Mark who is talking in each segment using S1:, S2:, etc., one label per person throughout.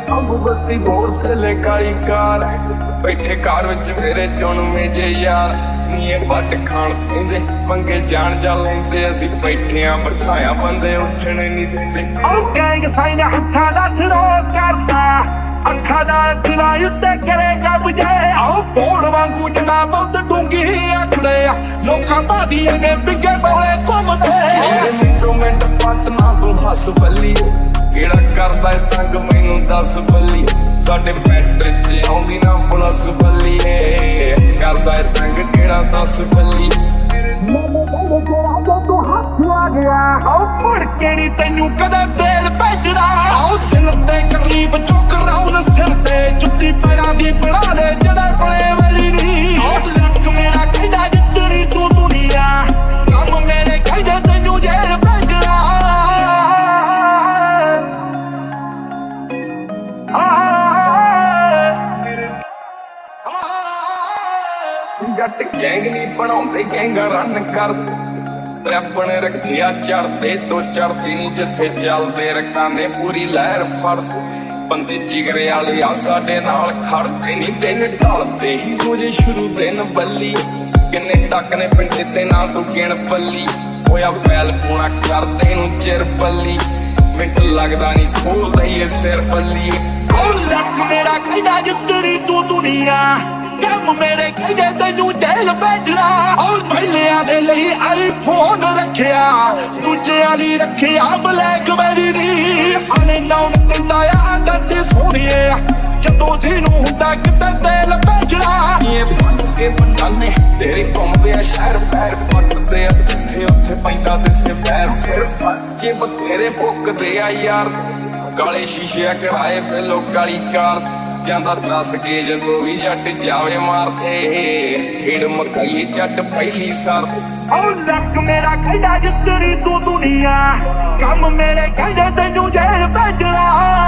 S1: अब बत्ती बोर थले काली कार बैठे कार विच मेरे चुनवे जे यार नीए पट खाण पेंदे मंगे जान जा लेंदे असीं बैठियां बिठाया बंदे उठण नहीं देंदे ओ गैंग साइन हत्था दा थरो करदा अखा दा दिला उत्ते करेगा बुझे आओ पोड़ वांगू जना बहुत डूंगी अखड़े लोकां बादिए ने बिगे बोले घुमदे मिंट पट ना तू हस बल्ली केड़ा करदा तंग मैनू दस बल्ली साडे पैटर च आउंदी ना प्लस बल्ली करदा तंग केड़ा दस बल्ली मुड़ के नी तैनू कदे तेल भेजना दिल ते करीब चुक राउन सिर ते जुत्ती पैरां दी बना ले जड़े बड़े मेरी नी लक मेरा कहदा जितनी तू दुनिया कम मेरे कहदे तैनू जेल भेजना जट गैंग नी बनाउंदे गैंगा रन करदे अपने रखिया चढ़ते तो चढ़ती नी जिथे चलते रखाने पूरी लहर फड़ते बंदे जिगरे वाले आ साडे नाल खड़ते नी दिन ढलते ही मुझे शुरू दिन बल्ली किन्ने टक ने पिंड ते ना तू गिण पल्ली होया बैल पूना करदे नू चिर पल्ली मिंट लगदा नी खोल दईए सिर पल्ली ओ लक मेरा कहदा जितनी तू दुनिया कम मेरे कहदे तैनू जेल भेजना और पहलियां दे लई आईफोन रखिया दूजे वाली रखिया ब्लैकबेरी नी आने नाउन दिंदा आ डड्डी सोहणिए जदों जिनू हुंदा किते तेल भेजना ये बन के बंडाने तेरे घुमदे आ शहर पैर पटदे आ जिथे उत्थे पैंदा दिसे पैर सिर ये बतेरे भुकदे आ यार काले शीशे कराए पहलो काली कार जांदा दस के जदों भी जट जावे मारते खेड़ मकाई जट पहली सार ओ लक मेरा कहदा जितनी तू दुनिया कम मेरे कहदे तैनू जेल भेजना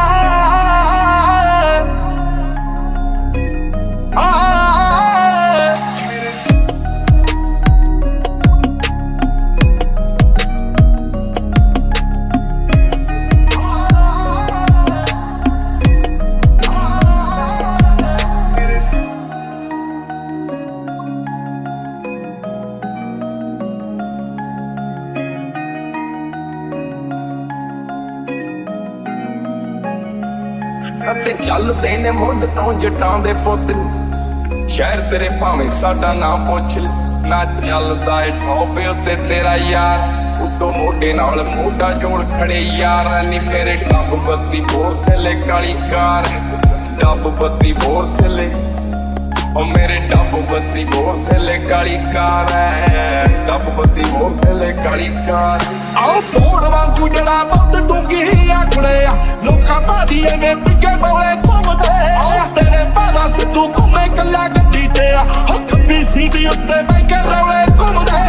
S1: चलते ने मुंड तो जटां दे पुत शहर तेरे भावें साडा ना पुछ ना चलदा ए टॉप उत्ते तेरा यार उतो मोढे नाल मोढा जोड़ खड़े यार नी मेरे डब बत्ती बोर थले काली कार डब बत्ती बोर थले ओ मेरे डब बत्ती बोर थले काली कार डब बत्ती बोर थले काली कार आओ पोड़ वांगू जड़ा बहुत डूंगी आखड़े लोकां बादिए ने बिगे बोले घुमदे तेरे बादा सिद्धू घुमे कल्ला गड्डी ते हक भी सीधी उत्ते बैठ के रौले घुमदे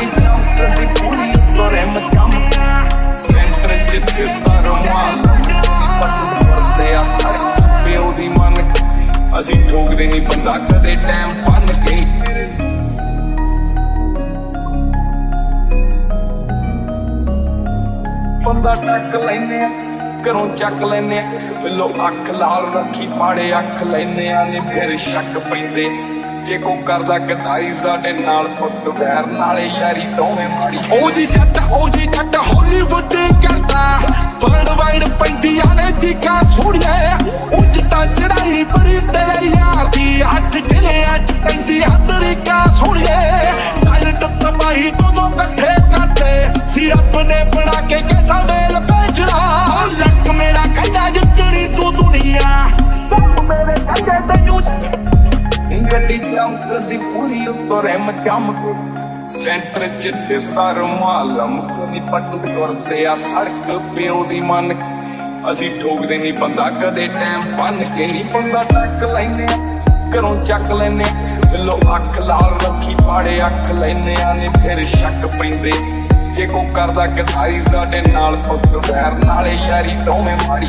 S1: सेंटर च किस्ता रुमाल पटदे आ सड़क प्यो दी मन असीं ठोकदे नी बंदा कदे टैम बन के बंदा टक लैने घरों चक लैने पहलो अख लाल रखी पाड़े अख लैने नी फिर शक पैंदे जे को करदा गदाई साडे नाल पुट वैर नाले यारी दोवें माड़ी ओ जी जट हॉलीवुड करदा वर्ल्ड वाइड पैंदियां ने दिखा छोड़िए उंज तां चढ़ाई बड़ी तेरे यार दी अठ जिलियां च पैंदी तरीका सुनिए टैलेंट तबाही दोनों कट्ठे करते सी अपने बना के कैसा मेल भेजना लक मेरा कहदा जितनी तू दुनिया मेरे कहदे तैनू गड्डी चमकदी पूरी उत्तों रैम चमक सेंटर च दिसदा रुमाल मुकनी पटद तुरदे आ सड़क प्यो दी मन असीं ठोकदे नी बंदा कदे टैम बन के नी बंदा टक लैने घरों चक लैने पहलो अख लाल रखी पाड़े अख लैने नी फिर शक पैंदे जे को करदा गदाई साडे नाल पुत वैर नाले यारी दोवें माड़ी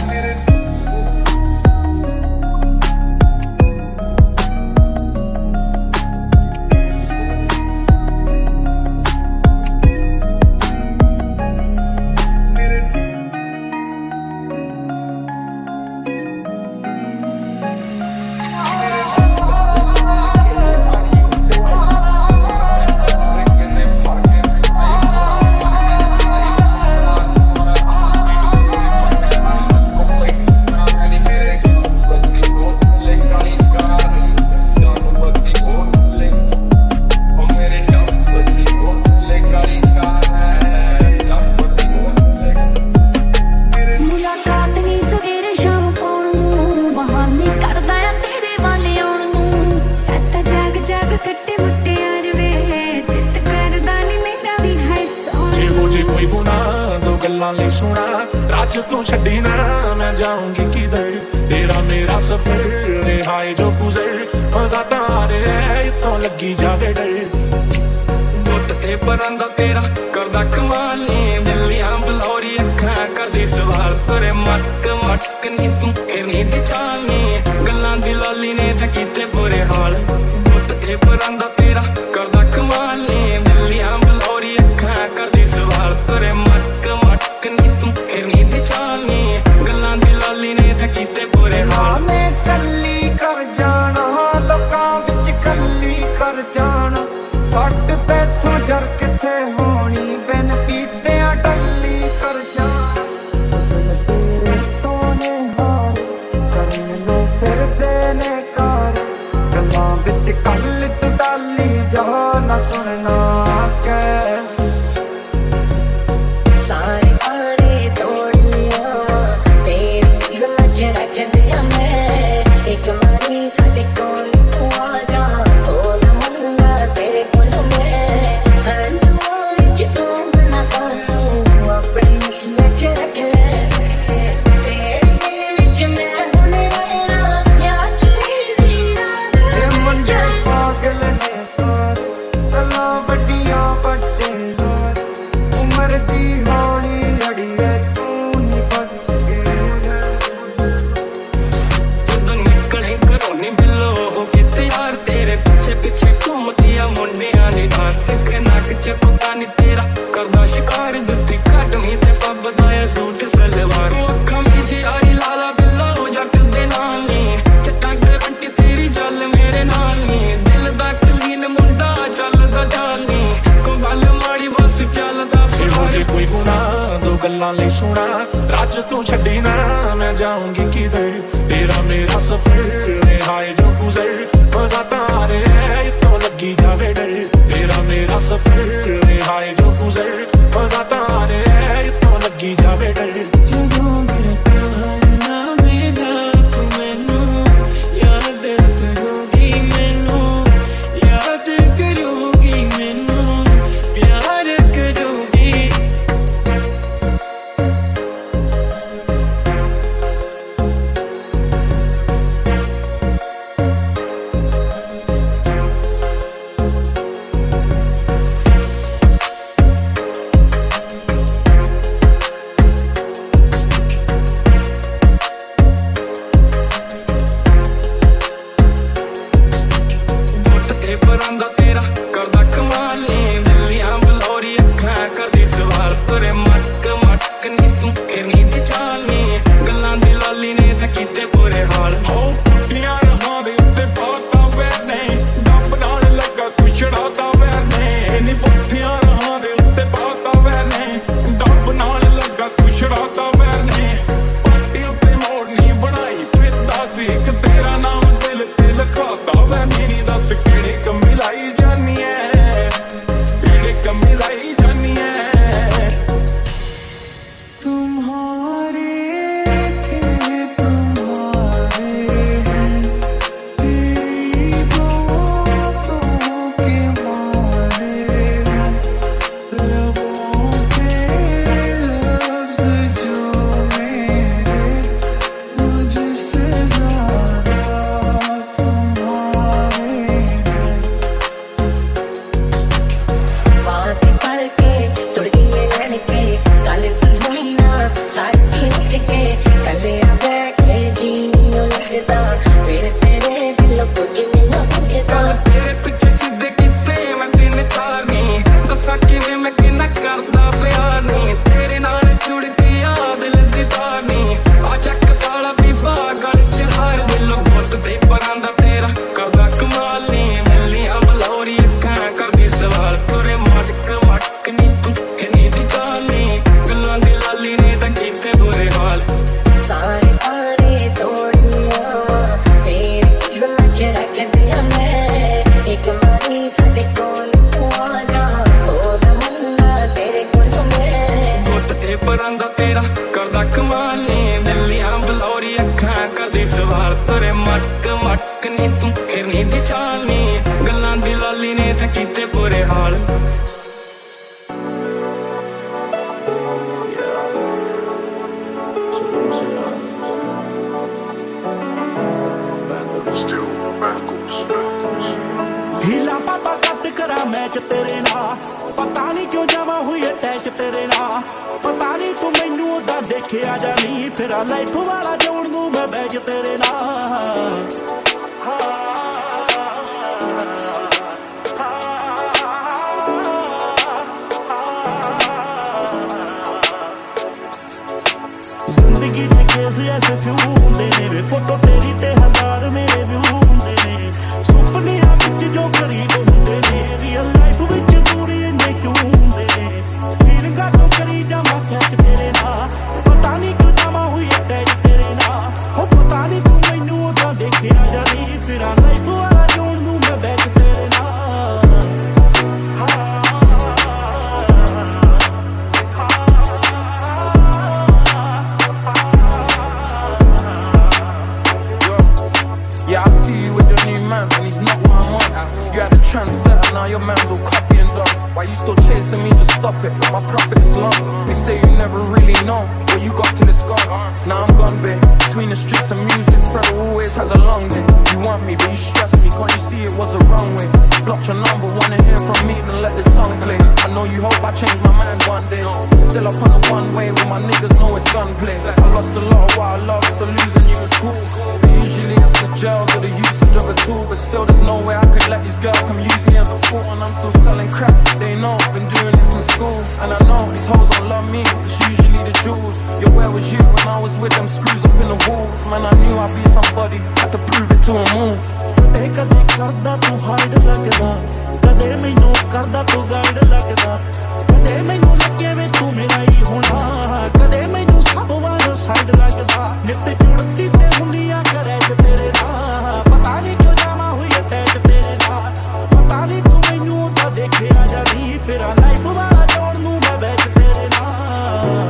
S2: राज तू छड़ी ना मैं जाऊंगी किधर, तेरा मेरा सफर रिहाई जो गुजर, मजा तारे है इतों लगी जावे डर।
S1: गुट ते परांदा तेरा करदा कमाल नी, बिल्लियां बलौरी अखां करदी सवाल, तेरे मटक मटक नी तू फिरनी दी चाल नी, गल्लां दी लाली ने ते कीते बुरे हाल। गुट ते परांदा तेरा करदा कमाल नी, बिल्लियां बलौरी अखां करदी सवाल, तेरे मटक मटक नी तू फिरनी दी चाल नी, गल्लां दी लाली ने ते कीते बुरे हाल।
S3: मैं चली कर जाना लोकां विच कल्ली कर जाना, सट तैथों जर किथे होनी बिन पीतियां टल्ली कर जाना। तेरे तो ने हार करन नूं फिरदे ने कार, गल्लां विच कल तू टाली जा ना सुनना कै।
S4: सारे पारे तोड़ लिया तेरी गल्लां च रख दिया मैं, एक बारी साडे कोल आ जा ओ ना मंगा तेरे कोल मैं, हंजुआं विच तू बना सानू अपनी नीयत च रख ले, तेरे दिल विच मैं हुण रहना याद नहीं जीना।
S3: ए मुंडे पागल ने सारे गल्लां वड्डियां वड्डे नाल, उमर दी हौली अड़िए तू नी बच के
S1: ਜਦੋਂ ਨਿਕਲੇ ਘਰੋਂ ਨੀ ਬਿੱਲੋ ਹੋ ਕਿਤੇ ਯਾਰ, ਤੇਰੇ ਪਿੱਛੇ ਪਿੱਛੇ ਘੁੰਮਦੀ ਆ ਮੁੰਡਿਆਂ ਦੀ ਢਾਲ, ਤਿੱਖੇ ਨੱਕ ਚ ਕੋਕਾ ਨੀ ਤੇਰਾ ਕਰਦਾ ਸ਼ਿਕਾਰ, ਜੁੱਤੀ ਕੱਢਵੀਂ ਤੇ ਫੱਬਦਾ ਏ ਸੂਟ ਸਲਵਾਰ, ਅੱਖਾਂ ਵਿੱਚ ਯਾਰੀ ਲਾਲਾ ਬਿੱਲੋ ਜੱਟ ਦੇ ਨਾਲ ਨੀ, ਚਟਾਂ ਗਰੰਟੀ ਤੇਰੀ ਜਲ ਮੇਰੇ ਨਾਲ ਨੀ, ਦਿਲ ਦਾ ਕਲੀਨ ਮੁੰਡਾ ਚੱਲਦਾ ਚਾਲ ਨੀ, ਕੋਈ ਗੱਲ ਮਾੜੀ ਬਸ ਚੱਲਦਾ
S2: ਇਹੋ ਜੇ
S1: ਫਿਰਾਰ।
S2: ਕੋਈ ਗੁਨਾਹ ਦੋ ਗੱਲਾਂ ਲਈ ਸੁਣਾ, ਰਾਜ ਤੂੰ ਛੱਡੀ ਨਾ ਮੈਂ ਜਾਊਂਗੀ ਕਿਧਰ, तेरा मेरा सफर रिहाई जो गुजर, मजा तारे है इतों लगी जावे डर, तेरा मेरा सफर रिहाई जो गुजर, मजा तारे है इतों लगी जावे डर।
S3: ਜਦੋਂ ਮੇਰੇ ਪਿਆਰ ਨਾ ਮਿਲਾ ਤੂੰ ਮੈਨੂੰ ਯਾਦ ਕਰੋਗੀ, ਮੈਨੂੰ ਯਾਦ ਕਰੋਗੀ, ਮੈਨੂੰ ਪਿਆਰ ਕਰੋਗੀ।
S1: ਗੁੱਟ ਤੇ ਪਰਾਂਦਾ ਤੇਰਾ ਕਰਦਾ ਕਮਾਲ ਨੀ, ਬਿੱਲੀਆਂ ਬਲੌਰੀ ਅੱਖਾਂ ਕਰਦੀ ਸਵਾਲ, ਤੇਰੇ ਮਟਕ ਮਟਕ ਨੀ ਤੂੰ ਫਿਰਨੀ ਦੀ ਚਾਲ ਨੀ, ਗੱਲਾਂ ਦੀ ਲਾਲੀ ਨੇ ਤੇ ਕੀਤੇ ਬੁਰੇ ਹਾਲ।
S2: ਹੋ ਪੁੱਠੀਆਂ ਰਾਹਾਂ ਦੇ ਉੱਤੇ ਪਾਤਾ ਵੈਰ ਨੇ, ਡੱਬ ਨਾਲ ਲੱਗਾ ਤੂੰ ਛੜਾਤਾ ਵੈਰ ਨੇ, ਨੀ ਪੁੱਠੀਆਂ ਰਾਹਾਂ ਦੇ ਉੱਤੇ ਪਾਤਾ ਵੈਰ ਨੇ, ਡੱਬ ਨਾਲ ਲੱਗਾ ਤੂੰ ਛੜਾਤਾ ਵੈਰ ਨੇ, ਪਾਟੀ ਉੱਤੇ ਮੋੜਨੀ ਬਣਾਈ ਫਿਰਦਾ ਸੀ ਇੱਕ ਤੇਰਾ ਨਾਮ ਦਿਲ ਤੇ ਲਿਖਾਤਾ ਵੈਰ, ਮੇਰੀ ਦੱਸ ਕਿਹੜੇ ਕੰਮੀ ਲਾਈ ਜਾਨੀ ਐ, ਕਿਹੜੇ ਕੰਮੀ ਲਾਈ ਜਾਨੀ ਐ।
S3: तुम्हारे थे तुम्हारे हैं, तेरी बातों के मारे हैं, लबों के लफ्ज जो मेरे मुझसे ज़्यादा तुम्हारे हैं।
S4: बातें करके तुड़ गए रहने के गल की हुई ना साथी उठ के कले बैठे जी नहीं लगता, फिर तेरे दिल कुछ नहीं समझता।
S1: ਤੇਰੇ ਪਿੱਛੇ ਸਿੱਧੇ ਕੀਤੇ ਮੈਂ ਤਿੰਨ ਚਾਰ ਨੀ, ਦੱਸਾਂ ਕਿਵੇਂ ਮੈਂ ਕਿੰਨਾ ਕਰਦਾ ਪਿਆਰ ਨੀ, ਤੇਰੇ ਨਾਲ ਜੁੜ ਕੇ ਯਾਦ ਲੱਗੀ ਤਾਰ ਨੀ, ਆ ਚੱਕ ਤਾਲਾ ਬੀਬਾ ਗਲ ਚ ਹਾਰ, ਦਿਲੋਂ ਗੁੱਟ ਤੇ ਪਰਾਂਦਾ ਤੇਰਾ ਕਰਦਾ ਕਮਾਲ ਨੀ, ਬਿੱਲੀਆਂ ਬਲੌਰੀ ਅੱਖਾਂ ਕਰਦੀ ਸਵਾਲ, ਤੇਰੇ ਮਟਕ ਮਟਕ ਨੀ ਤੂੰ ਫਿਰਨੀ ਦੀ ਚਾਲ ਨੀ, ਗੱਲਾਂ ਦੀ ਲਾਲੀ ਨੇ ਤਾਂ ਕੀਤੇ ਬੁਰੇ ਹਾਲ।
S4: सारे पारे तोड़ लिया तेरी गल्लां च रख दिया मैं, एक बारी साडे कोल आ जा ओ ना मंगा तेरे कोल मैं।
S1: ਗੁੱਟ ਤੇ ਪਰਾਂਦਾ ਤੇਰਾ ਕਰਦਾ ਕਮਾਲ ਨੀ, ਬਿੱਲੀਆਂ ਬਲੌਰੀ ਅੱਖਾਂ ਕਰਦੀ ਸਵਾਲ, ਤੇਰੇ ਮਟਕ ਮਟਕ ਨੀ ਤੂੰ ਫਿਰਨੀ ਦੀ ਚਾਲ ਨੀ, ਗੱਲਾਂ ਦੀ ਲਾਲੀ ਨੇ ਤਾਂ ਕੀਤੇ ਬੁਰੇ ਹਾਲ।
S5: ਹੀਲਾ ਪਾਪਾ ਕੱਟ ਕਰਾਂ ਮੈਚ ਤੇਰੇ ਨਾਲ ਪਤਾ ਨਹੀਂ ਕਿਉਂ ਜਾਵਾਂ ਹੋਈ ਅਟੈਚ ਤੇਰੇ ਨਾਲ ਪਤਾ ਨਹੀਂ ਤੂੰ ਮੈਨੂੰ ਉਦਾਂ ਦੇਖਿਆ ਜਾਂ ਨਹੀਂ ਫਿਰਾਂ ਲਾਈਫ ਵਾਲਾ ਜੋੜ ਨੂੰ ਮੈਂ ਬੈਜ ਤੇਰੇ ਨਾਲ ਜ਼ਿੰਦਗੀ ਚ ਕੇਸ ਐਸੇ ਫਿਊ ਹੁੰਦੇ ਨੇ ਵੇ ਫੋਟੋ ਤੇਰੀ ਤੇ ਹਜ਼ਾਰ ਮੇਰੇ ਵਿਊ ਹੁੰਦੇ ਨੇ ਸੁਪਨਿਆਂ ਵਿੱਚ ਜੋ ਕਰੀਬ ਹੁੰਦੇ ਨੇ ਰੀਅਲ ਲਾਈਫ ਵਿੱਚ ਦੂਰੀ ਇੰਨੇ ਕਿਉਂ ਹੁੰਦੇ ਨੇ ਫੀਲਿੰਗਾਂ ਤੋਂ ਕਰੀ ਜਾਵਾਂ ਖਿੱਚ ਤੇਰੇ ਨਾਲ ਪਤਾ ਨਹੀਂ ਕਿਉਂ ਜਾਵਾਂ ਹੋਈ ਅਟੈਚ ਤੇਰੇ ਨਾਲ ਹੋ ਪਤਾ ਨਹੀਂ ਤੂੰ ਮੈਨੂੰ ਉਦਾਂ ਦੇਖਿਆ ਜਾਂ ਨਹੀਂ ਫਿਰਾਂ ਲਾਈਫ ਵਾਲਾ ਜੋੜ ਨੂੰ ਮੈਂ ਬੈਠ ਤੇਰੇ ਨਾਲ
S2: Yeah, I see you with your new man, and he's not what I want. You had a trendsetter, now your man's all copying dog. Why you still chasing me? Just stop it. My profit is long. They say you never really know what you got till it's gone. Now I'm gone, babe. Between the streets and music, Pharrell always has a long day. You want me, but you stress me. Can't you see it was the wrong way? Blocked your number, wanna hear from me, then let this song play. I know you hope I change my mind one day. Still up on the one way where my niggas know it's gunplay. I lost a lot of what I love, so losing you is cool. But usually it's the jails or the usage of a tool. But still there's no way I could let these girls come use me as a fool. And I'm still selling crap, they know I've been doing this in school. And I know these hoes don't love me, it's usually the jewels. Yo, where was you when I was with them screws up in the walls? Man, I knew I'd be somebody, had to prove it to them all.
S5: ਕਦੇ ਕਰਦਾ ਤੂੰ hide ਲੱਗਦਾ ਕਦੇ ਮੈਨੂੰ ਕਰਦਾ ਤੂੰ guide ਲੱਗਦਾ ਕਦੇ ਮੈਨੂੰ ਲੱਗੇ ਵੇ ਤੂੰ ਮੇਰਾ ਹੀ ਹੋਣਾ ਕਦੇ ਮੈਨੂੰ ਸਭ ਵਾਰ ਸਾਈਡ ਲੱਗਦਾ ਨਿੱਤ ਜੁੜਦੀ ਤੇ ਹੁੰਦੀਆਂ ਕਰੈਜ ਤੇਰੇ ਨਾਲ ਪਤਾ ਨਹੀਂ ਕਿਉਂ ਜਾਵਾਂ ਹੋਈ ਅਟੈਚ ਤੇਰੇ ਨਾਲ ਪਤਾ ਨਹੀਂ ਤੂੰ ਮੈਨੂੰ ਤਾਂ ਦੇਖਿਆ ਜਾਂ ਨਹੀਂ ਫਿਰਾਂ ਲਾਈਫ ਵਾਲਾ ਜੋੜ ਨੂੰ ਮੈਂ ਬੈਠ ਤੇਰੇ ਨਾਲ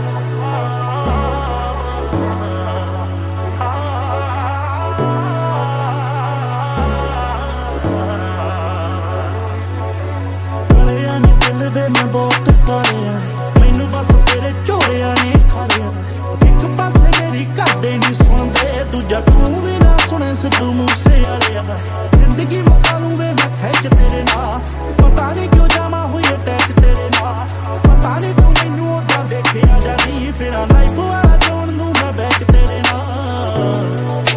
S5: ਮੈਂ ਬਹੁਤ ਤਾਰਿਆ ਮੈਨੂੰ ਬਸ ਤੇਰੇ ਝੋਰਿਆਂ ਨੇ ਖਾ ਲਿਆ ਇੱਕ ਪਾਸੇ ਮੇਰੀ ਘਰਦੇ ਨਹੀਂ ਸੁਣਦੇ ਦੂਜਾ ਤੂੰ ਵੀ ਨਾ ਸੁਣੇ ਸਿੱਧੂ ਮੂਸੇ ਵਾਲਿਆ ਜ਼ਿੰਦਗੀ ਮੁਕਾ ਲੂੰ ਵੇ ਮੈਂ ਖਿੱਚ ਤੇਰੇ ਨਾਲ ਪਤਾ ਨਹੀਂ ਕਿਉਂ ਜਾਵਾਂ ਹੋਈ ਅਟੈਚ ਤੇਰੇ ਨਾਲ ਪਤਾ ਨਹੀਂ ਤੂੰ ਮੈਨੂੰ ਉਦਾਂ ਦੇਖਿਆ ਜਾਂ ਨਹੀਂ ਫਿਰਾਂ ਲਾਈਫ ਵਾਲਾ ਜੋੜ ਨੂੰ ਮੈਂ ਬੈਠ ਤੇਰੇ ਨਾਲ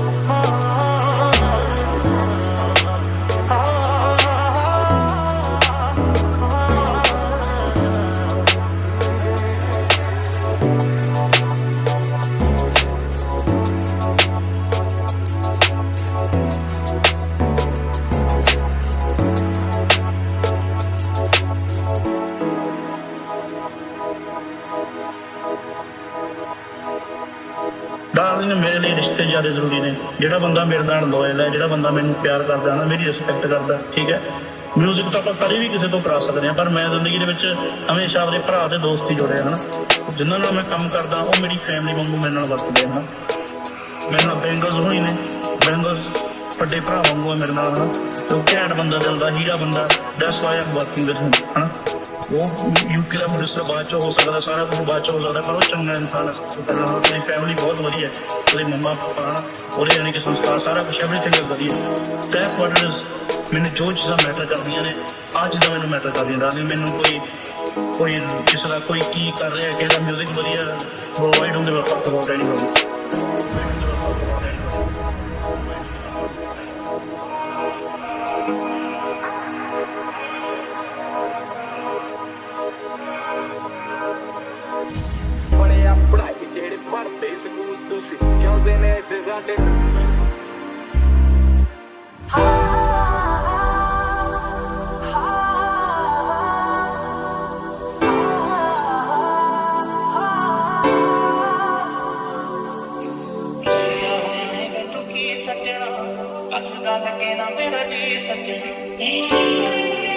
S5: डार्लिंग मेरे लिए रिश्ते ज़्यादा जरूरी ने ਜਿਹੜਾ ਬੰਦਾ ਮੇਰੇ ਨਾਲ ਲੋਇਲ ਹੈ ਜਿਹੜਾ ਬੰਦਾ ਮੈਨੂੰ ਪਿਆਰ ਕਰਦਾ ਨਾ ਮੇਰੀ ਰਿਸਪੈਕਟ ਕਰਦਾ ਠੀਕ ਹੈ ਮਿਊਜ਼ਿਕ ਤਾਂ ਆਪਾਂ ਕਦੇ ਵੀ ਕਿਸੇ ਤੋਂ ਕਰਾ ਸਕਦੇ ਹਾਂ ਪਰ ਮੈਂ ਜ਼ਿੰਦਗੀ ਦੇ ਵਿੱਚ ਹਮੇਸ਼ਾ ਆਪਣੇ ਭਰਾ ਤੇ ਦੋਸਤ ਹੀ ਜੁੜਿਆ ਹਨ ਜਿਨ੍ਹਾਂ ਨਾਲ ਮੈਂ ਕੰਮ ਕਰਦਾ ਉਹ ਮੇਰੀ ਫੈਮਿਲੀ ਵਾਂਗੂ ਮੇਰੇ ਨਾਲ ਵਰਤਦੇ ਹਨ ਮੇਰੇ ਨਾਲ ਬੈਂਗਲਸ ਹੋਈ ਨੇ ਬੈਂਗਲਸ ਵੱਡੇ ਭਰਾ ਵਾਂਗੂ ਹੈ ਮੇਰੇ ਨਾਲ ਤੇ ਉਹ ਘੈਂਟ ਬੰਦਾ ਦਿਲ ਦਾ ਹੀਰਾ ਬੰਦਾ that's why am working with him ਹੈ ਉਹ ਯੂਕੇ ਦਾ ਪ੍ਰੋਡਿਊਸਰ ਬਾਅਦ 'ਚ ਹੋ ਸਕਦਾ ਸਾਰਾ ਕੁਝ ਬਾਅਦ 'ਚ ਹੋ ਸਕਦਾ ਪਰ ਉਹ ਚੰਗਾ ਇਨਸਾਨ ਹੈ ਉਹਦੀ ਫੈਮਿਲੀ ਬਹੁਤ ਵਧੀਆ ਉਹਦੇ ਮੰਮਾ ਪਾਪਾ ਉਹਦੇ ਯਾਨੀ ਕਿ ਸੰਸਕਾਰ ਸਾਰਾ ਕੁਛ ਐਵਰੀਥਿੰਗ ਇਜ਼ ਵਧੀਆ ਦੈਟਸ ਵਾਟ ਇਟ ਇਜ਼ ਮੈਨੂੰ ਜੋ ਚੀਜ਼ਾਂ ਮੈਟਰ ਕਰਦੀਆਂ ਨੇ ਆਹ ਚੀਜ਼ਾਂ ਮੈਨੂੰ ਮੈਟਰ ਕਰਦੀਆਂ ਡਾਰਲਿੰਗ ਮੈਨੂੰ ਕੋਈ ਕਿਸੇ ਦਾ ਕੋਈ ਕੀ ਕਰ ਰਿਹਾ ਕਿਹਦਾ ਮਿਊਜ਼ਿਕ ਵਧੀਆ ਉਹ I don't give a fuck about anybody
S1: ਪੜ੍ਹਾਈ ਜਿਹੜੇ ਪੜ੍ਹਦੇ ਸਕੂਲ ਤੁਸੀਂ ਚੱਲਦੇ ਨੇ ਇੱਥੇ ਸਾਡੇ
S5: ਤੂੰ ਕੀ ਸੱਜਣਾ ਕੱਲ ਦਾ ਲੱਗੇ ਨਾ ਮੇਰਾ ਜੀ ਸੱਜਣਾ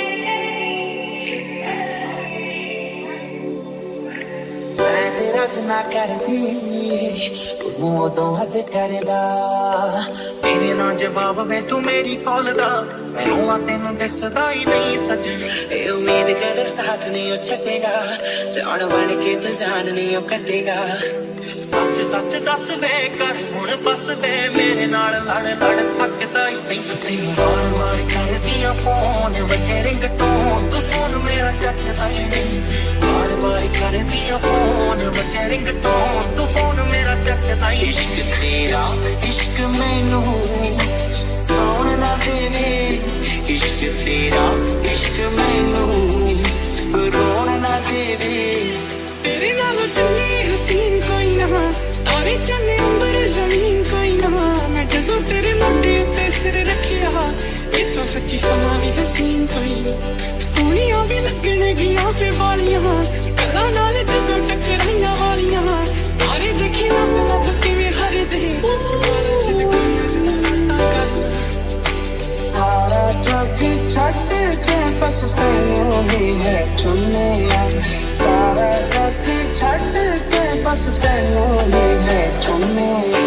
S4: ਨਾ ਕਰਦੀ ਤੂੰ ਉਦੋਂ ਹੱਦ ਕਰਦਾ ਮੇਰੇ ਨਾਲ ਜਵਾਬ ਵੇ ਤੂੰ ਮੇਰੀ ਕਾਲ ਦਾ ਮੈਨੂੰ ਆ ਤੈਨੂੰ ਦਿਸਦਾ ਹੀ ਨਹੀਂ ਸੱਜਣਾ ਇਹ ਉਮੀਦ ਕਦੇ ਸਾਥ ਨਹੀਂ ਉਹ ਛੱਡੇਗਾ ਜਾਣ ਬਣ ਕੇ ਤੂੰ ਜਾਨ ਨਹੀਂ ਉਹ ਕੱਢੇਗਾ
S6: सच सच दस वे कर हुण बस दे मेरे नाल लड़ लड़ थकदा ही नहीं तैनू वार वार करदियां फोन बजे रिंगटोन तू फोन मेरा चकदा ही नहीं वार वार करदियां फोन बजे रिंगटोन तू फोन मेरा चकदा ही इश्क तेरा इश्क मैनू सोन ना देवे इश्क तेरा इश्क मैनू रोन ना देवे तेरे नाल चली हसीन कोई ना तारे चन्ने अंबर जमीन कोई ना मैं जदों तेरे मोढे उत्ते सिर रखिया इतों सच्ची समा भी हसीन कोई सोहणियां भी लगण गियां फे वालियां गल्लां नाल जदों टकराइयां वालियां तारे देखी लब लब किवें हरदे बारां च लगीआं जदों रातां कालियां सारा जग छड्ड के बस तैनू ही है चुनिया सारा जग छड्ड के बस तैनू ही है चुनिया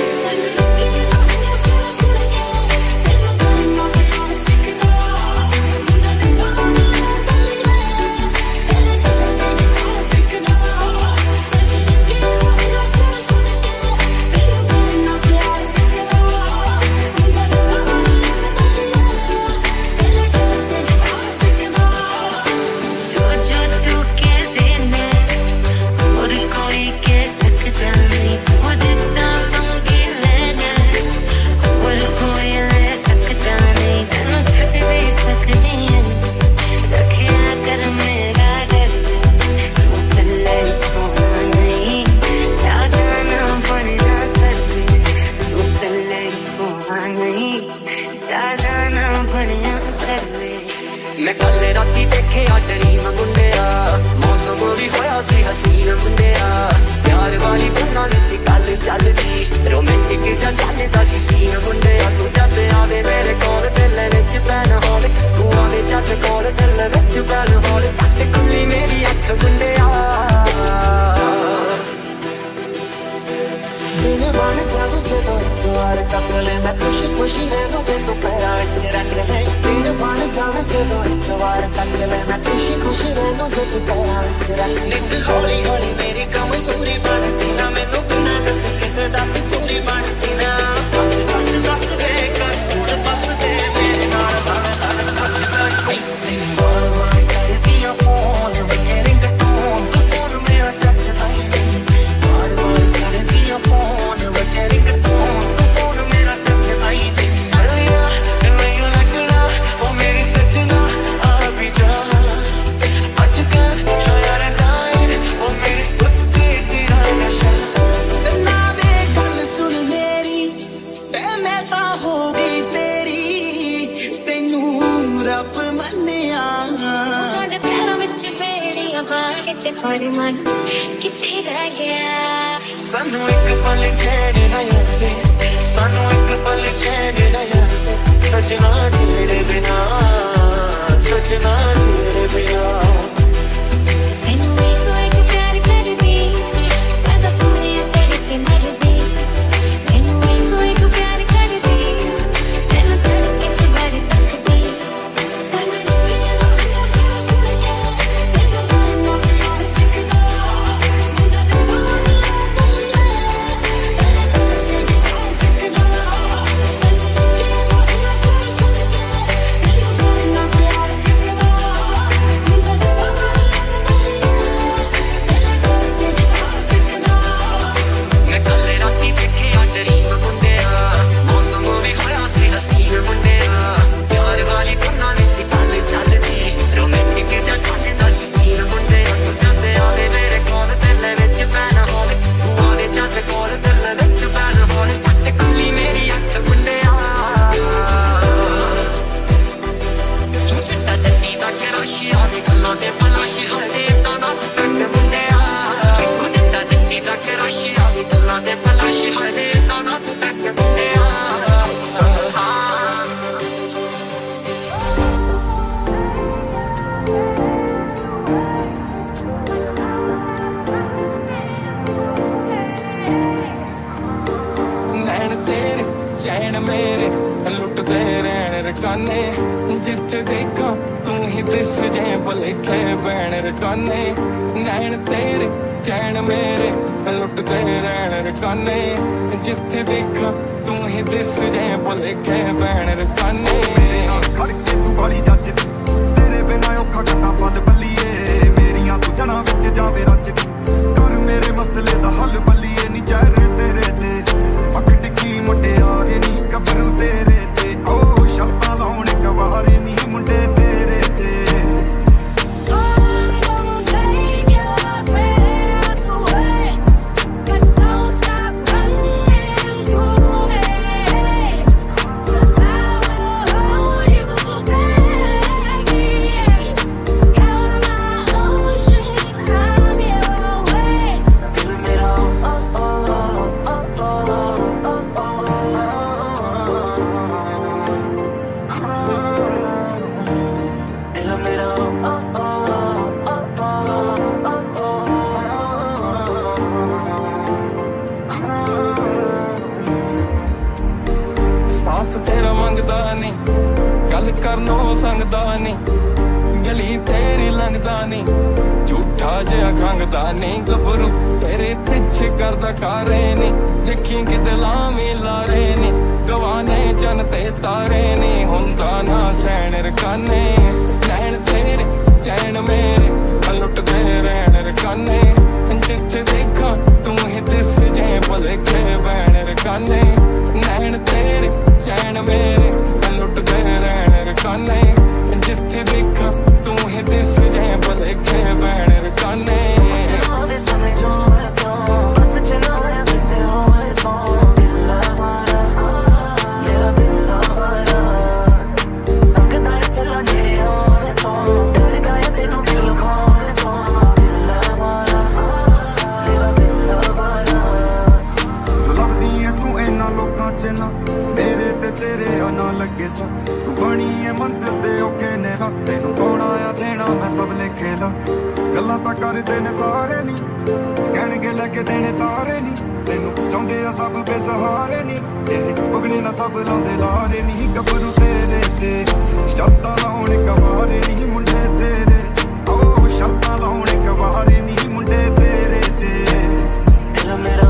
S6: मैं कल राती देखिया ड्रीम मुंडिया मौसम भी होया सी हसीन मुंडिया प्यार वाली धुना विच गल चलदी रोमांटिक जा चलदा सी सीन मुंडिया तू जद आवे मेरे कोल दिल विच पैन होवे तू आवे जद कोल दिल विच पैन होवे झट खुली मेरी अख मुंडिया दिन बन जावे जदों एक बार तक ले मैं खुशी खुशी रहूं ते तू पैरां विच रख ले दिन बन जावे जदों एक बार तक ले मैं खुशी खुशी रहूं ते तू पैरां विच रख ले हौली हौली मेरी कमजोरी बन जीना मैनू बिना दसे किसे दा तू चोरी बन जीना सच सच दस वे कर हुण बस दे मेरे नाल लड़ लड़ थकदा ही नहीं वार वार करदियां फोन बजे रिंगटोन तू फोन मेरा चकदा ही नहीं वार वार करदियां फोन बजे रिंगटोन तू फोन मेरा चकदा ही नहीं सरिया नहीं लगना ओ मेरी सजना आ भी जा अजकल शायर डायर ओ मेरे उत्ते तेरा नशा चन्ना वे गल सुन मेरी ते मैं तां हो गई तेरी तैनू रब मन्निया
S7: साडे पैरों विच बेड़ियां पा के ते मन किथे रह गया
S6: सानू एक पल चैन ना आवे सानू एक पल चैन ना आवे सजना तेरे बिना सजना तेरे बिना
S7: मैनू एक प्यार कर दी मैं तो सोनिया तेरे ते मर दी मैनू एक प्यार कर दी दिल धड़के च बड़ तक दी
S6: मैं कल राती देखिया ड्रीम मुंडिया मौसम भी होया सी हसीन मुंडिया प्यार वाली धुना विच गल चलदी रोमांटिक जा चलदा सी सीन मुंडिया तू जद आवे मेरे कोल दिल विच पैन होवे तू आवे जद कोल दिल विच पैन होवे झट खुली मेरी अख मुंडिया तू चिट्टा जੱਟੀ दा कराशी आवे गल्लां ते पलाशी हले तां ना टक मुंडिया तू चिट्टा जੱਟੀ दा कराशी आवे गल्लां ते पलाशी हले तां ना टक मुंडिया
S2: नैन तेरे चैन मेरे लुटदे रहन रकाने जिथे देखा तू ही दिस जे भलेखे बैन रकाने नैन तेरे
S1: चैन मेरे लुटते रहन रकाने जिथे देखा तू ही दिस जाए भुलेखे पैण रकाने
S3: मेरे नाल खड़ के तू बाली जज तेरे बिना औखा कटा पल बल्लीए मेरियां तू जड़ा विच जावे रज कर मेरे मसले दा हल बल्लीए नी चेहरे तेरे ते अख टिकी मुटियारे नी कबरू तेरे ते ओ शर्तां लाउण गवारे नी मुंडे तेरे ते
S1: करनो संगदा नी गली तेरी लंघदा नी झूठा जिहा खंघदा नी गबरू तेरे पिछे करदा कारे नी देखी किते लामी लारे नी गवाने चन ते तारे नी हुंदा ना सैन रकाने नैन तेरे चैन मेरे लुटदे रहन रकाने जिथे देखा तू ही दिस जाए भुलेखे पैण रकाने नैन तेरे चैन मेरे लुटदे रहन रकाने जिथे देखा तू ही दिस जाए भुलेखे पैण रकाने तू बनी है मंजिल ते ओके नेरा तेनू कौन आया देना मैं सब लिखे ला गल्लां तां करदे ने सारे नी कहणगे लगे देने तारे नी तेनू चाहुंदे आ सब बेसहारे नी पुगने ना सब लाउंदे लारे नी गबरू तेरे ते शर्तां लाउण गवारे नी मुंडे तेरे ओ शर्तां लाउण गवारे नी मुंडे तेरे ते मेरा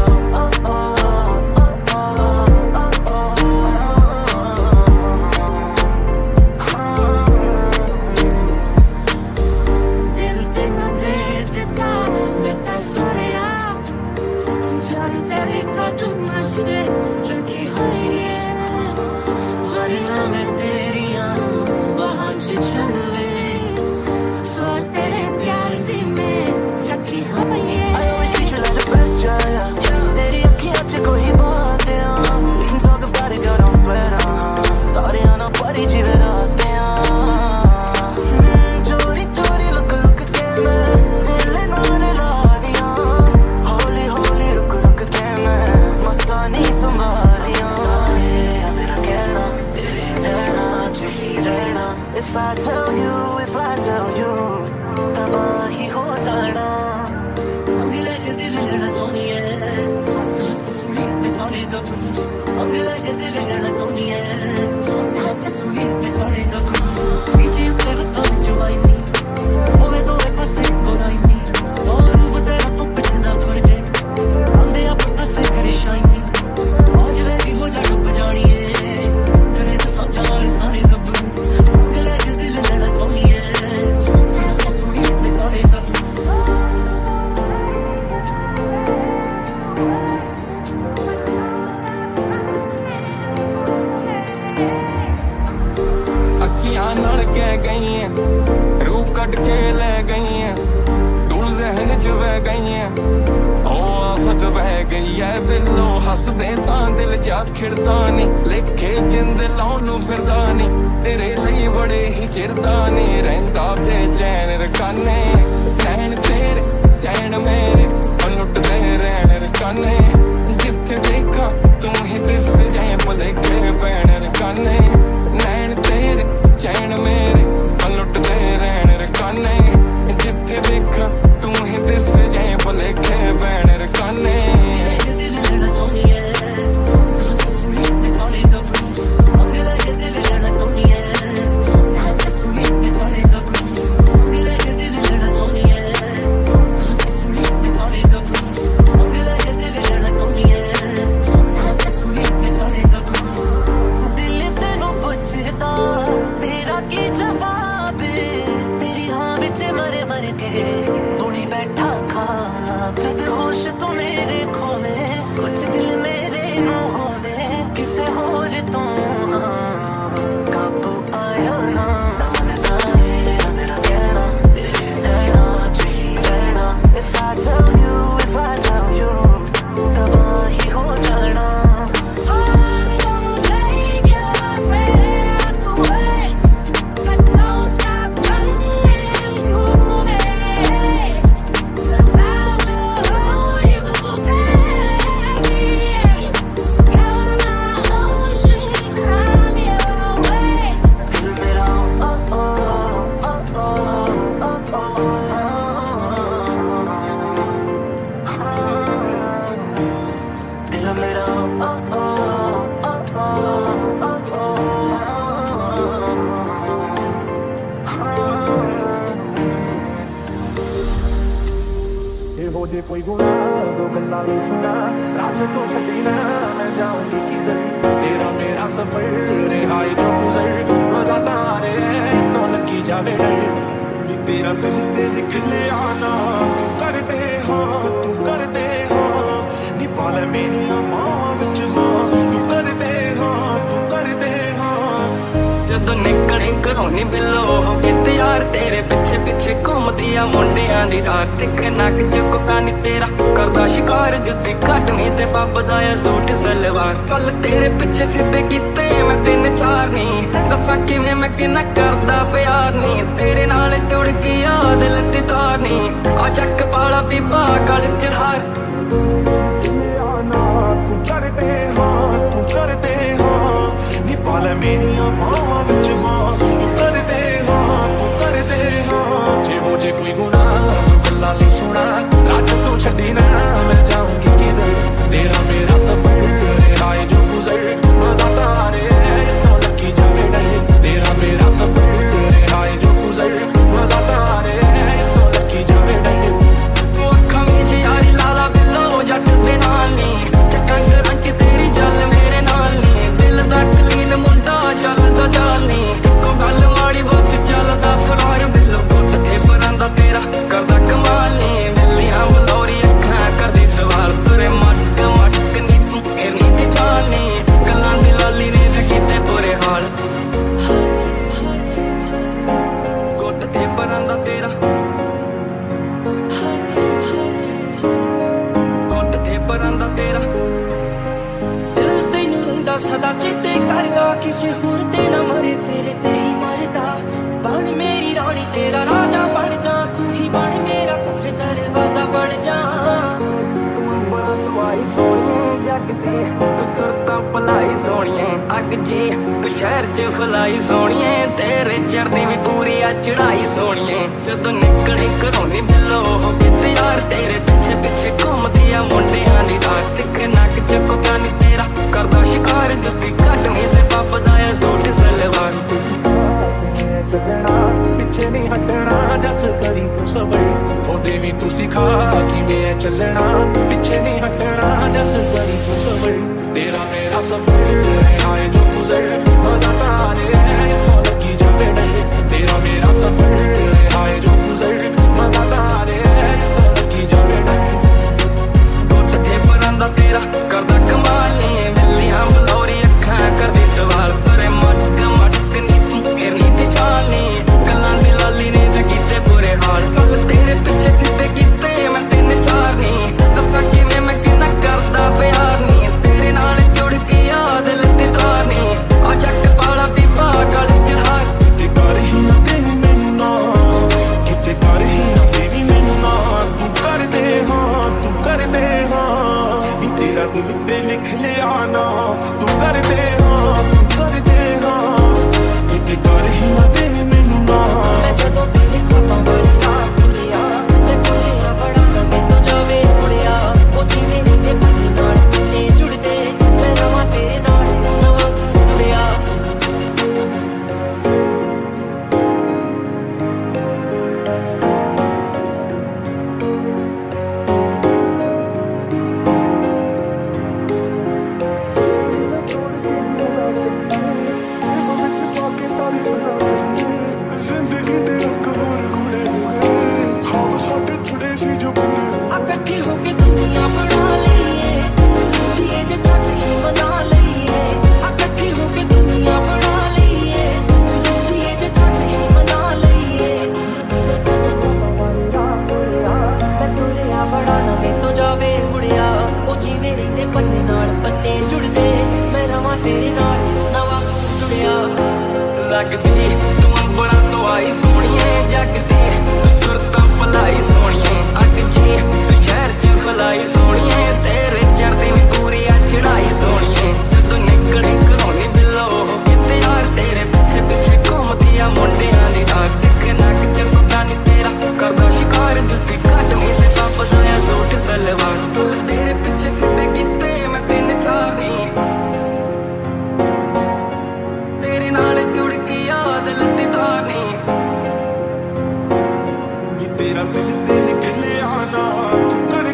S2: ਜੇ ਕੋਈ ਗੁਨਾਹ ਦੋ ਗੱਲਾਂ ਵੀ ਸੁਣਾ ਰਾਜ ਤੋਂ ਛੱਡੀ ਨਾ ਮੈਂ ਜਾਊਂਗੀ ਕਿਧਰ ਤੇਰਾ ਮੇਰਾ ਸਫਰ ਰਿਹਾਈ ਜੋ ਗੁਜ਼ਰ ਮਜ਼ਾ ਤਾਂ ਆ ਰਿਹਾ ਤੋਂ ਲੱਗੀ ਜਾਵੇ ਡਰ ਨੀ ਤੇਰਾ ਦਿਲ ਤੇ ਲਿਖ ਲਿਆ ਨਾ ਤੂੰ ਕਰਦੇ ਹਾਂ ਨੀ ਪਾ ਲੈ ਮੇਰੀਆਂ ਬਾਹਾਂ ਵਿੱਚ ਮਾਂ ਤੂੰ ਕਰਦੇ ਹਾਂ
S6: ਜਦੋਂ ਨਿਕਲੇ ਘਰੋਂ ਨੀ ਬਿੱਲੋ ਹੋ ਗਏ ਤਿਆਰ ਤੇਰੇ ਪਿੱਛੇ ਪਿੱਛੇ ਘੁੰਮਦੀ ਆ ਮੁੰਡਿਆਂ ਦੀ ਡਾਰ ਤਿੱਖ ਨੱਕ ਚ ਕੋਕਾ ਨੀ ਤੇਰਾ ਕਰਦਾ ਸ਼ਿਕਾਰ ਜੁੱਤੀ ਘਟਵੀਂ ਤੇ ਬੱਬਦਾ ਆ ਸੂਟ ਸਲਵਾਰ ਕੱਲ ਤੇਰੇ ਪਿੱਛੇ ਸਿੱਧੇ ਕੀਤੇ ਮੈਂ 3-4 ਨੀ ਦੱਸਾਂ ਕਿਵੇਂ ਮੈਂ ਕਿੰਨਾ ਕਰਦਾ ਪਿਆਰ ਨੀ ਤੇਰੇ ਨਾਲ ਜੁੜ ਗਿਆ ਦਿਲ ਦੀ ਤਾਰ ਨੀ ਆ ਚੱਕ ਪਾਲਾ ਬੀਬਾ ਗਲ ਚ ਹਾਰ
S2: ਤੂੰ ਕਰਦੇ ਹਾਂ ਨੀ ਪਾ ਲੈ ਮੇਰੀਆਂ ਬਾਹਾਂ ਵਿੱਚ ਮਾਂ ਤੂੰ ਕਰਦੇ ਹਾਂ ਜੇ ਕੋਈ ਗੁਨਾਹ ਗੱਲਾਂ ਲਈ ਸੁਣਾ ਰਾਜ ਤੋਂ ਛੱਡੀ ਨਾ ਮੈਂ ਜਾਊਂਗੀ ਕਿਧਰ ਤੇਰਾ ਮੇਰਾ ਸਫਰ ਰਿਹਾਈ ਜੋ ਗੁਜ਼ਰ ਮਜ਼ਾ ਤਾਂ ਆ ਰਿਹਾ ਤੋਂ ਲੱਗੀ ਜਾਵੇ ਡਰ ਤੇਰਾ ਮੇਰਾ ਸਫਰ ਰਿਹਾਈ ਜੋ ਗੁਜ਼ਰ ਮਜ਼ਾ ਤਾਂ ਆ ਰਿਹਾ ਤੋਂ ਲੱਗੀ ਜਾਵੇ ਡਰ
S6: ਉਹ ਅੱਖਾਂ ਵਿੱਚ ਯਾਰੀ ਲਾਲਾ ਬਿੱਲੋ ਜੱਟ ਦੇ ਨਾਲ ਨੀ ਟੰਗ ਰੱਖ ਤੇਰੀ ਚੱਲ ਮੇਰੇ ਨਾਲ ਨੀ ਦਿਲ ਦਾ ਕਲੀਨ ਮੁੰਡਾ ਚੱਲਦਾ ਚਾਲ ਨੀ ਇੱਕੋ ਗੱਲ ਮਾੜੀ ਬਸ ਚੱਲਦਾ ਫਰਾਰ ਬਿੱਲੋ ਗੁੱਟ ਤੇ ਪਰਾਂਦਾ ਤੇਰਾ ਕਰਦਾ ਕਮਾਲ ਨੀ ਮਿਲੀਆਂ ਬਲੌਰੀ ਅੱਖਾਂ ਕਰਦੀ ਸਵਾਲ ਤੇਰੇ ਮਟਕ ਨੀ ਤੂੰ ਫਿਰਨੀ ਤੇ ਚਾਲ ਨੀ ਗੱਲਾਂ ਦੀ ਲਾਲੀ ਨੇ ਤੇ ਕੀਤੇ ਬੁਰੇ ਹਾਲ ਗੁੱਟ ਤੇ ਪਰਾਂਦਾ ਤੇਰਾ ਗੁੱਟ ਤੇ ਪਰਾਂਦਾ ਤੇਰਾ ਦਿਲ ਤੈਨੂੰ ਰਹਿੰਦਾ ਸਦਾ ਚੇਤੇ ਕਰਦਾ ਕਿਸੇ ਹੋਰ ਤੇ ਨਾ ਮਰੇ ਤੇਰੇ ਤੇ ਹੀ ਮਰਦਾ ਬਣ ਮੇਰੀ ਰਾਣੀ ਤੇਰਾ ਰਾਜਾ ਬਣ ਜਾ ਤੂੰ ਹੀ ਬਣ ਮੇਰਾ ਘਰ ਦਰਵਾਜ਼ਾ ਬਣ ਜਾ ਤੂੰ ਬੜਾ ਦਵਾਈ ਸੋਹਣੀਏ ਜੱਗ ਦੀ ਤੂੰ ਸੁਰਤਾਂ ਭਲਾਈ ਸੋਹਣੀਏ ਅੱਗ ਜੀ ਤੂੰ ਸ਼ਹਿਰ ਚ ਫਲਾਈ ਸੋਹਣੀਏ ਤੇਰੇ ਚੜਦੀ ਵੀ ਪੂਰੀ ਆ ਚੜਾਈ ਸੋਹਣੀਏ ਜਦੋਂ ਨਿਕਲੇ ਘਰੋਂ ਨੀ ਬਿੱਲੋ ਹੋ ਗਏ ਤਿਆਰ ਤੇਰੇ ਪਿੱਛੇ ਪਿੱਛੇ ਘੁੰਮਦੀ ਆ ਮੁੰਡਿਆਂ ਦੀ ਡਾਕ ਤਿੱਖ ਨੱਕ ਚ ਕੋਕਾ ਨੀ ਤੇਰਾ ਕਰਦਾ ਸ਼ਿਕਾਰ ਜੁੱਤੀ ਘਟਵੀਂ ਤੇ ਬੱਬਦਾ ਆ ਸੂਟ ਸਲਵਾਰ
S2: ਪਿੱਛੇ ਨਹੀਂ ਹਟਣਾ ਜਸ ਕਰੀ ਤੂੰ ਸਬਰ ਉਹਦੇ ਵੀ ਤੂੰ ਸਿਖਾ ਕਿਵੇਂ ਚੱਲਣਾ ਪਿੱਛੇ ਨਹੀਂ ਹਟਣਾ ਜਸ ਕਰੀ ਤੂੰ ਸਬਰ ਤੇਰਾ ਮੇਰਾ ਸਫਰ ਰਿਹਾਈ ਜੋ ਗੁਜ਼ਰ ਮਜ਼ਾ ਤਾਂ ਆ ਰਿਹਾ ਤੋਂ ਲੱਗੀ ਜਾਵੇ ਡਰ ਤੇਰਾ ਮੇਰਾ ਸਫਰ ਰਿਹਾਈ ਜੋ ਗੁਜ਼ਰ ਮਜ਼ਾ ਤਾਂ ਆ ਰਿਹਾ ਤੋਂ ਲੱਗੀ ਜਾਵੇ ਡਰ
S6: ਗੁੱਟ ਤੇ ਪਰਾਂਦਾ ਤੇਰਾ ਕਰਦਾ ਕਮਾਲ ਨੀ ਮਿਲੀਆਂ ਬਲੌਰੀ ਅੱਖਾਂ ਕਰਦੀ ਸਵਾਲ ਤੇਰੇ ਮਟਕ ਨੀ ਤੂੰ ਫਿਰਨੀ ਤੇ ਚਾਲ ਨੀ ਗੱਲਾਂ ਦੀ ਲਾਲੀ ਨੇ ਤੇ ਕੀਤੇ ਬੁਰੇ ਹਾਲ ਕੱਲ ਤੇਰੇ ਪਿੱਛੇ ਸਿੱਧੇ ਕੀਤੇ ਮੈਂ 3-4 ਨੀ ਦੱਸਾਂ ਕਿਵੇਂ ਮੈਂ ਕਿੰਨਾ ਕਰਦਾ ਪਿਆਰ ਨੀ ਤੇਰੇ ਨਾਲ ਜੁੜ ਗਿਆ ਦਿਲ ਦੀ ਤਾਰ ਨੀ ਆ ਚੱਕ ਪਾਲਾ ਬੀਬਾ ਗਲ ਚ ਹਾਰ
S2: ਕਿਤੇ ਕਰ ਹੀ ਨਾ ਦੇਵੀ ਮੈਨੂੰ ਨਾ ਕਿਤੇ ਕਰ ਹੀ ਨਾ ਦੇਵੀ ਮੈਨੂੰ ਨਾ ਤੂੰ ਕਰਦੇ ਹਾਂ ਨੀ ਤੇਰਾ ਦਿਲ ਤੇ ਲਿਖ ਲਿਆ ਨਾ ਤੂੰ ਕਰਦੇ ਹਾਂ ਕਿਤੇ ਕਰ ਹੀ ਨਾ ਦੇਵੀ ਮੈਨੂੰ ਨਾ
S4: ਮੈਂ ਜਦੋਂ ਤੇਰੇ ਖਾਬਾਂ ਵਾਲੀ ਰਾਤ ਤੁਰਿਆ ਤੇ ਤੁਰਿਆ ਬੜਾ ਲੰਬੇ ਤੋਂ ਜਾਵੇ ਮੁੜਿਆ ਉਹ ਜਿਵੇਂ ਦੇ ਪੱਤੀ ਨਾਲ ਤੇ ਜੁੜਦੇ ਮੈਂ ਰਵਾਂ ਤੇਰੇ ਨਾਲ ਨਵਾਂ ਜੁੜਿਆ
S2: ਜ਼ਿੰਦਗੀ ਦੇ ਰੰਗ ਹੋਰ ਗੂੜੇ ਹੋਏ ਖਾਬ ਸਾਡੇ ਥੋੜੇ ਸੀ ਜੋ ਪੂਰੇ
S4: ਆ ਇਕੱਠੇ ਹੋ ਕੇ ਦੁਨੀਆ ਬਣਾ ਲਈਏ ਖੁਸ਼ੀਏ ਜੇ ਚੱਕ ਹੀ ਮਨਾ ਲਈਏ ਆ ਇਕੱਠੇ ਹੋ ਕੇ ਦੁਨੀਆ ਬਣਾ ਲਈਏ ਖੁਸ਼ੀਏ ਜੇ ਚੱਕ ਹੀ ਮਨਾ ਲਈਏ ਮੈਂ ਤੁਰਿਆ ਬੜਾ ਨਵੇਂ ਤੋਂ ਜਾਵੇ ਮੁੜਿਆ ਉਹ ਜਿਵੇਂ ਰਹਿੰਦੇ ਪੰਨੇ ਨਾਲ ਪੰਨੇ ਜੁੜਦੇ ਮੈਂ ਰਵਾਂ ਤੇਰੇ ਨਾਲ ਨਵਾਂ ਜੁੜਿਆ
S6: ਲੱਗਦੀ ਤੂੰ ਬੜਾ ਦਵਾਈ ਸੋਹਣੀਏ ਜੱਗ ਦੀ ਤੂੰ ਸੁਰਤਾਂ ਭਲਾਈ ਸੋਹਣੀਏ ਅੱਗ ਜੀ ਤੂੰ ਸ਼ਹਿਰ ਚ ਫਲਾਈ ਸੋਹਣੀਏ ਤੇਰੇ ਚੜਦੀ ਵੀ ਪੂਰੀ ਆ ਚੜਾਈ ਸੋਹਣੀਏ ਜਦੋਂ ਨਿਕਲੇ ਘਰੋਂ ਨੀ ਬਿੱਲੋ ਹੋ ਗਏ ਤਿਆਰ ਤੇਰੇ ਪਿੱਛੇ ਪਿੱਛੇ ਘੁੰਮਦੀ ਆ ਮੁੰਡਿਆਂ ਦੀ ਡਾਕ ਤਿੱਖ ਨੱਕ ਚ ਕੋਕਾ ਨੀ ਤੇਰਾ ਕਰਦਾ ਸ਼ਿਕਾਰ ਜੁੱਤੀ ਘਟਵੀਂ ਤੇ ਬੱਬਦਾ ਆ ਸੂਟ ਸਲਵਾਰ ਤੇਰੇ ਪਿੱਛੇ ਸਿੱਧੇ ਕੀਤੇ ਮੈਂ 3-4 ਨੀ ਤੇਰੇ ਨਾਲ ਜੁੜ ਗਿਆ ਦਿਲ ਦੀ ਤਾਰ ਨੀ
S2: ਨੀ ਤੇਰਾ ਦਿਲ ਤੇ ਲਿਖ ਲਿਆ ਨਾ ਤੂੰ ਕਰ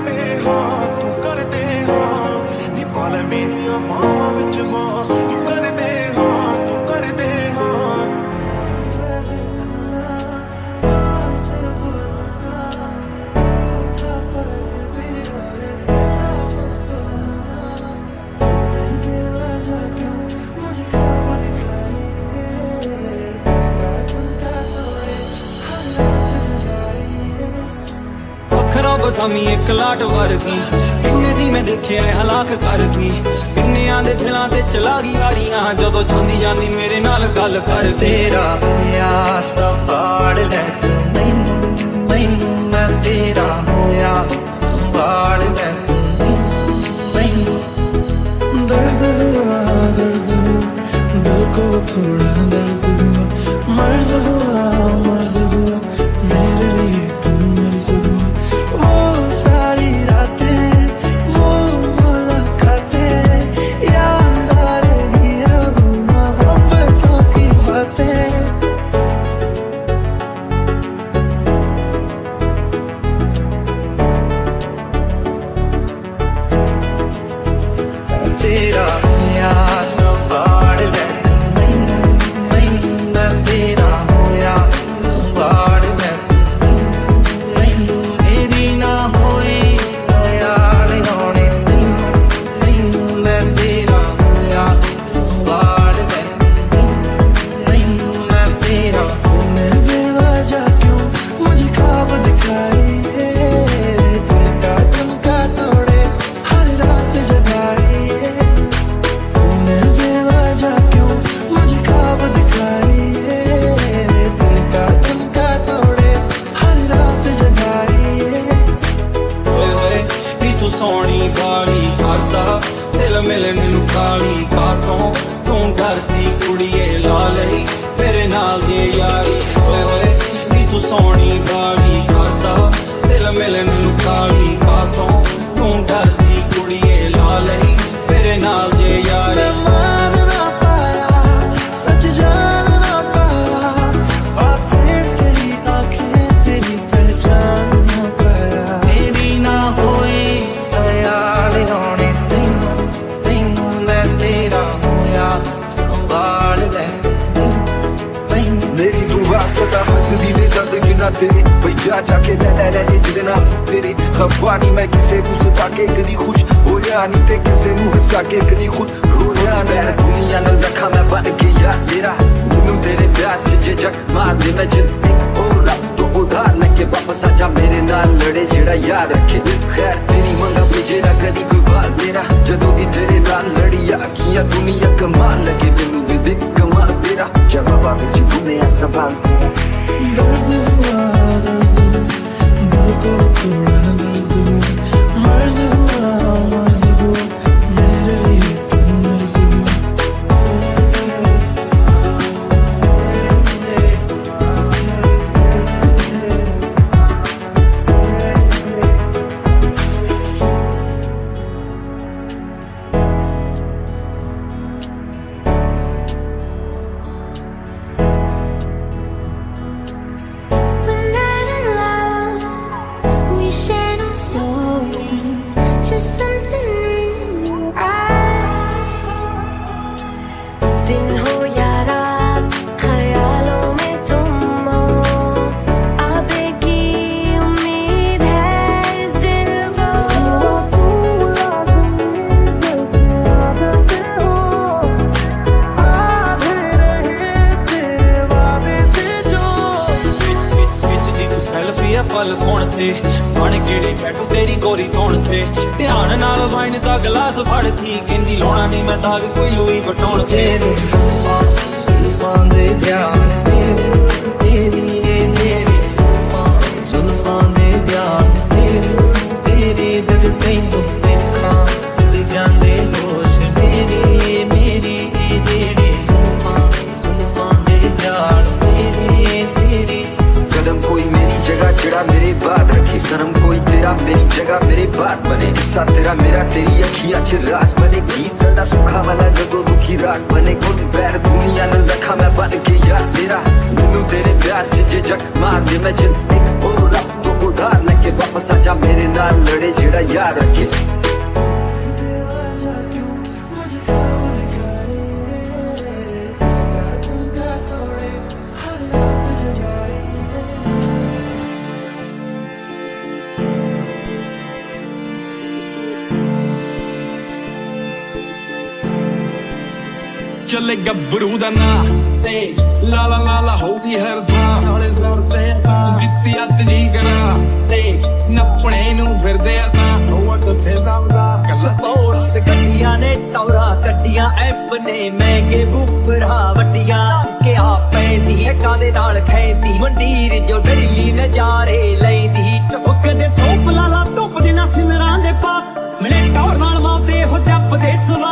S3: मामी एक लाट वर्गी किन्ने सी मैं देखे हलाक करगी किन्नियां दे दिलां ते चला गई वारियां जदों जांदी जांदी मेरे नाल गल कर तेरा होया संभाल ले तू मैनू मैनू मैं तेरा होया संभाल ले तू मैनू दर्द हुआ दिल को थोड़ा दर्द हुआ मर्ज हुआ मेरे लिए तुम मर्ज हुआ वो सारी रातें वो मुलाकातें याद आ रही है वो मोहब्बतों की बातें तेरा होया संभाल ले तू मैनू मैं तेरा होया संभाल ले तू मैनू मेरी ना होई यार होने मैनू मैं तेरा होया संभाल ले तू मैनू मैं तेरा तूने बेवजह क्यों मुझे ख्वाब दिखाई तुमका तोड़े हर रात जगाई तूने बेवजह क्यों मुझे ख्वाब दिखाई तुमका तोड़े हर रात जगाई नी तू सोनी बाली करदा दिल मिलन नू काली कातों तू डरदी कुड़िए ला लई मेरे नाल जे यारी नी तू सोनी बाली करदा दिल मिलन नू काली कातों तू डरदी कुड़िए ला लई मेरे नाल जे यारी मान ना पाया सच जान ना पाया बातें तेरी आंखें तेरी पहचान ना पाया मेरी ना होई यार होने तैनू मैं तेरा होया संभाल ले
S8: मेरी दुआ सदा हंसदी दे दर्द गिना तेरे भैया जाके रहने जिदे नाल तेरे खफा नहीं मैं किसे को सजा के कदी खुश होया नहीं ते किसे नू हंसा के कदी खुद रोया मैं दुनिया नाल रखा मैं बन के यार तेरा मैनू तेरे प्यार च जे जग मार दे मैं जिन और रब तो उधार लेके वापस आजा मेरे नाल लड़े जेड़ा याद रखे खैर तेरी मंगा भेजे ना कदी कोई बाल मेरा जदों दी तेरे नाल लड़ी आखियां दुनिया कमाल लगे मैनू दे कमाल तेरा जवाब विच दुनिया सवाल तेरा दर्द हुआ दिल को थोड़ा दर्द हुआ मर्ज हुआ मेरे लिए तुम मर्ज
S7: We're not in love. We share no stories. Just something in your eyes. दिन हो या रात, ख्यालों में तुम हो. आबेगी उम्मीद है इस दिल को.
S3: सेल्फी पल फोन ते बन केड़े बैठो तेरी गोरी तोड़ ते ध्यान नाल वाइन दा गिलास फड़ती कहंदी लोना नहीं मैं दाग कोई लुई बटोण तेरे सुल्फां दे ध्यान तेरी सुल्फां दे ध्यान तेरी दिल तैनू देखां दिल जांदे होश मेरी जेड़ी सुल्फां दे ध्यान तेरी
S8: कदम कोई मेरी जगह जड़ा मेरे बाद रखी सनम कोई तेरा मेरी जगह मेरे बाद बने किस्सा तेरा मेरा तेरी अखियां च राज बने गीत सदा सुखा वाला जदों दुखी रात बने कोई बैर दुनिया नाल रखा मैं बन के यार तेरा मैनू तेरे प्यार च जे जग मार दे मैं जिन एक और रब तो उधार लेके वापस आजा मेरे नाल लड़े जेड़ा याद रखे
S2: चले गब्बरू दा ना तेज लाला लाला होगी हर थां साले जोर ते दित्ती अत जी करा तेज नपने नू
S9: ਐਫ ਨੇ ਮਹਿੰਗੇ ਬੂਫਰਾਂ ਵੱਡੀਆਂ ਕਿ ਆ ਪੈਂਦੀ ਐਕਾਂ ਦੇ ਨਾਲ ਖੈਂਦੀ ਮੰਡੀਰ ਜੋ ਡੇਲੀ ਨਜ਼ਾਰੇ ਲੈਂਦੀ
S10: ਕਦੇ ਸੋਪ ਲਾਲਾ ਧੁੱਪ ਦੇ ਨਾ ਸਿੰਦਰਾਂ ਦੇ ਪਾਪ ਮਿਲੇ ਟੌਰ ਨਾਲ ਮੌਤੇ ਹੋ ਜੱਪ ਦੇ